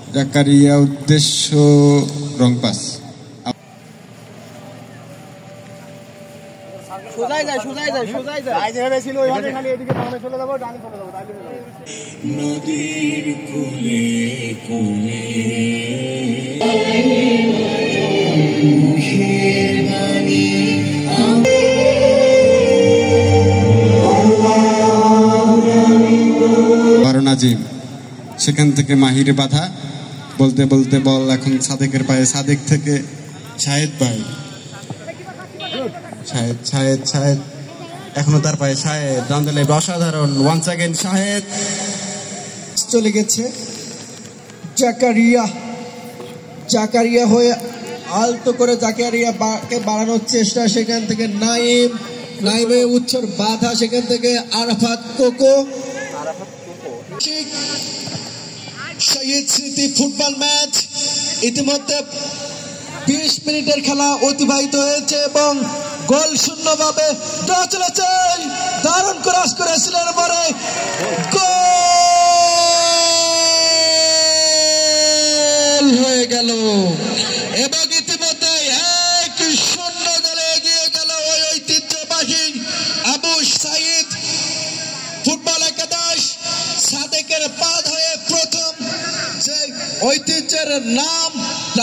জাকারিয়া উদ্দেশ্য রং পাস। সোজাই যায় সোজাই যায় সোজাই যায় আই যেভাবে ছিল ওইভাবে খালি এদিকে বামে চলে যাব ডানে চলে যাব তাইলে হয়ে যাবে। নদীর কোলে কোলে মুখের বাণী নাজিম, সেখান থেকে মাহির বাধা, বলতে বলতে বল এখন সাদেকের পায়ে, সাদেক থেকে শাহেদ ভাই, শাহেদ শাহেদ শাহেদ এখনো তার পায়ে, শাহেদ রামদালে অসাধারণ, ওয়ান্স अगेन শাহেদ চলে গেছে জাকারিয়া, জাকারিয়া হয়ে আলতো করে জাকারিয়াকে বাড়ানোর চেষ্টা, সেখান থেকে নাইম, নাইমে উচ্চর বাধা, সেখান থেকে আরাফাত কোকো। শহীদ স্মৃতি ফুটবল ম্যাচ ইতিমধ্যে 20 মিনিটের খেলা অতিবাহিত হয়েছে এবং গোল শূন্যভাবে ড্র চলেছে। দারুণ ক্রস করেছিলেন পরে গোল হয়ে গেল এবং ইতিমধ্যে 1-0 গোলে এগিয়ে গেল ওই ঐতিহ্যবাহী আবু সাইদ ফুটবল একাদশ। সাদেকের পা ধরে প্রথম যে ঐতিহ্যের নাম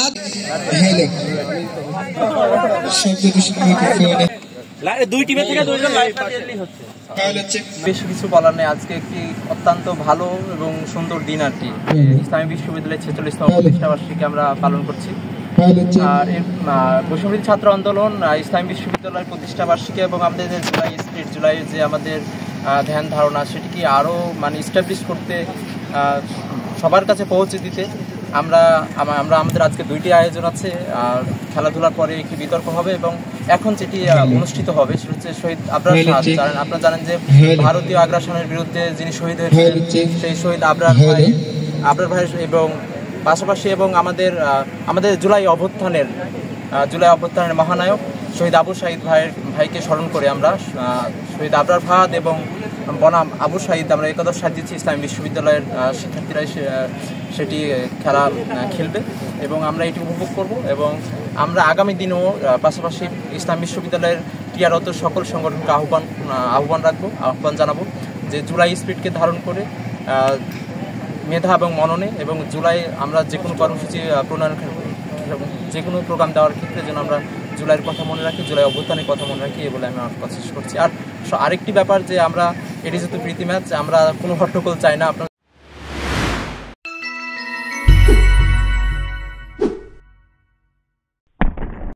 দুই টিমের থেকে দুইজন লাইভ পাঠিয়ে হচ্ছে। বেশ কিছু বলার নেই, আজকে একটি অত্যন্ত ভালো এবং সুন্দর দিন আর কি। ইসলামী বিশ্ববিদ্যালয়ের 46তম প্রতিষ্ঠাবার্ষিকী আমরা পালন করছি। আর বৈষম্যবিরোধী ছাত্র আন্দোলন, ইসলামী বিশ্ববিদ্যালয়ের প্রতিষ্ঠাবার্ষিকী এবং আমাদের জুলাই স্পিরিট, জুলাইয়ের যে আমাদের ধ্যান ধারণা সেটিকে আরও মানে ইস্টাবলিশ করতে, সবার কাছে পৌঁছে দিতে আমরা আমাদের আজকে দুইটি আয়োজন আছে। খেলাধুলার পরে একটি বিতর্ক হবে এবং এখন যেটি অনুষ্ঠিত হবে সেটা হচ্ছে শহীদ আবরার শাহ। আপনারা জানেন যে ভারতীয় আগ্রাসনের বিরুদ্ধে যিনি শহীদ হয়েছিলেন সেই শহীদ আবরার ভাই এবং পাশাপাশি এবং আমাদের জুলাই অভ্যুত্থানের মহানায়ক শহীদ আবু সাঈদ ভাইকে স্মরণ করে আমরা শহীদ আবরার ফাহাদ এবং বনাম আবু সাঈদ আমরা একাদশ সাজিয়েছি। ইসলামী বিশ্ববিদ্যালয়ের শিক্ষার্থীরাই সেটি খেলা খেলবে এবং আমরা এটি উপভোগ করব এবং আমরা আগামী দিনেও পাশাপাশি ইসলাম বিশ্ববিদ্যালয়ের ক্রিয়ারত সকল সংগঠনকে আহ্বান জানাবো যে জুলাই স্পিরিটকে ধারণ করে মেধা এবং মননে এবং জুলাই আমরা যে কোনো কর্মসূচি প্রণয়ন, যে কোনো প্রোগ্রাম দেওয়ার ক্ষেত্রে যেন আমরা জুলাইয়ের কথা মনে রাখি, জুলাই অভ্যুত্থানের কথা মনে রাখি, এই বলে আমি কথা শেষ করছি। আর আরেকটি ব্যাপার যে আমরা এটি যেহেতু প্রীতি ম্যাচ, আমরা কোনো হট্টগোল চাই না। আপনারা